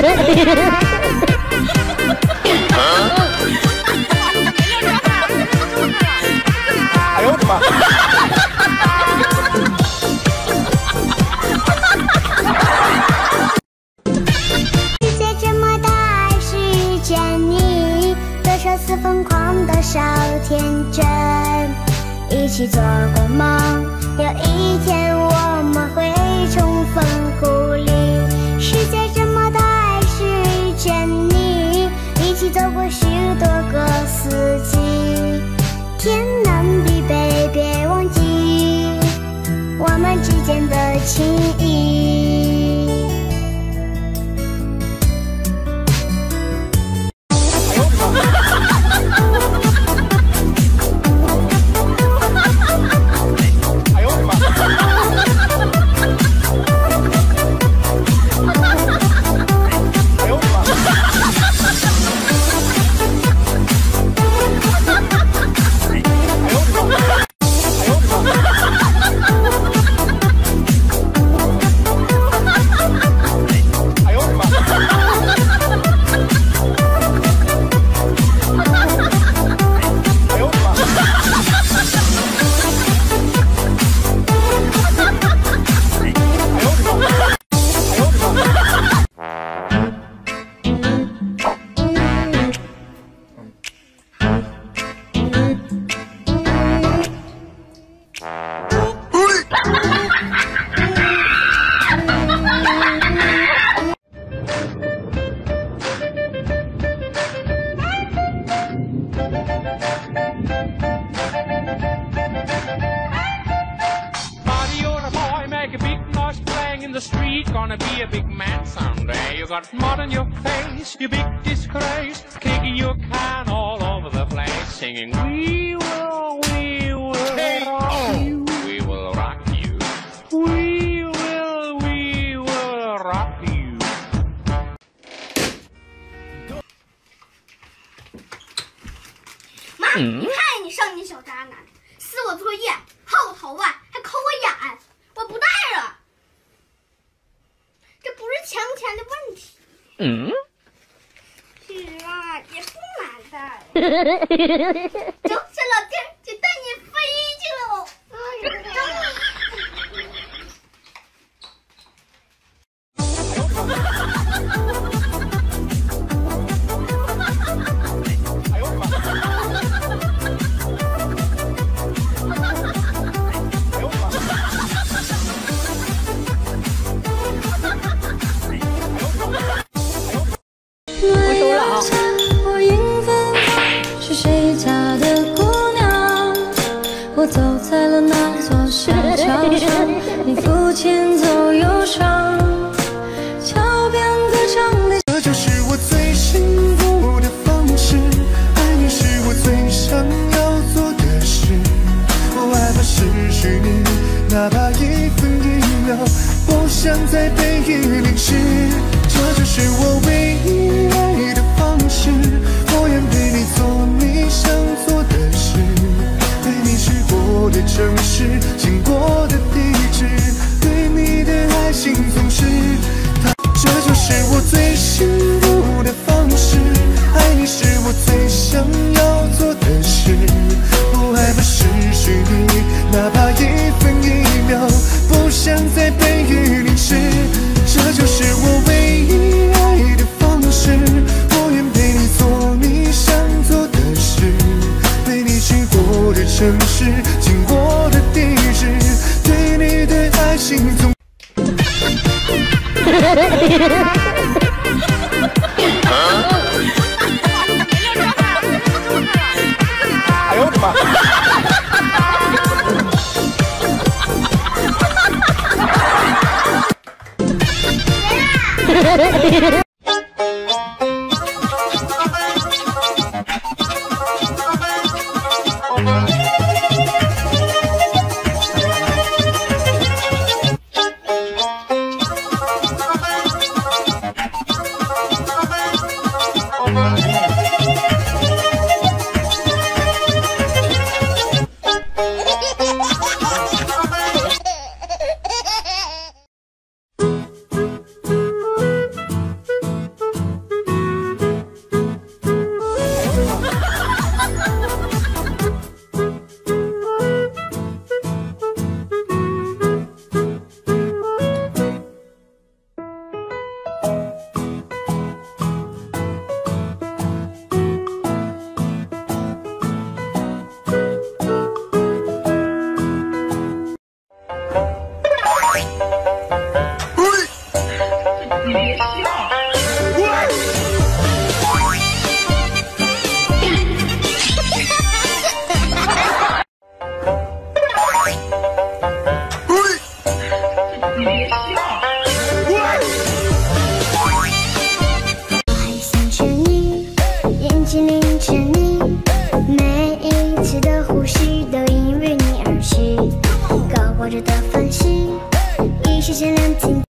哎呦我的妈！ 世界这么大，爱是遇见你，多少次疯狂，多少天真，一起做过梦，有一天我们会重逢故里。世界这么大，爱是遇见你，一起走过许多个四季，天南地北别忘记我们之间的情谊。 In the street, gonna be a big man someday. You got mud on your face, you big disgrace, kicking your can all over the place, singing, we will rock you, we will rock you, we will rock you. 妈，你看你上你小渣男，撕我作业，薅我头发，还抠我眼，我不带了。这不是钱不钱的问题。是啊，也不难带。走，小老弟，就带你飞去喽。 我收了啊。我迎风是谁家的姑娘？我走在了那座小桥上，你抚琴奏忧伤，桥边歌唱的。 这就是我最幸福的方式，爱你是我最想要做的事，我害怕失去你，哪怕一分一秒，不想再被淋湿。这就是我唯一爱的方式，我愿陪你做你想做的事，陪你去过的城市，经过的地址，对你的爱心总是这就是我最幸福的方式，爱你是我最想要做的事，不害怕失去你，哪怕一分一秒，不想再被雨淋湿。这就是我唯一爱的方式，我愿陪你做你想做的事，陪你去过的城市，经过的地址，对你的爱心总。 哎呦我的妈！ 还想着你，眼睛淋着你，每一次的呼吸都因为你而起，高挂着的繁星，一时间两听。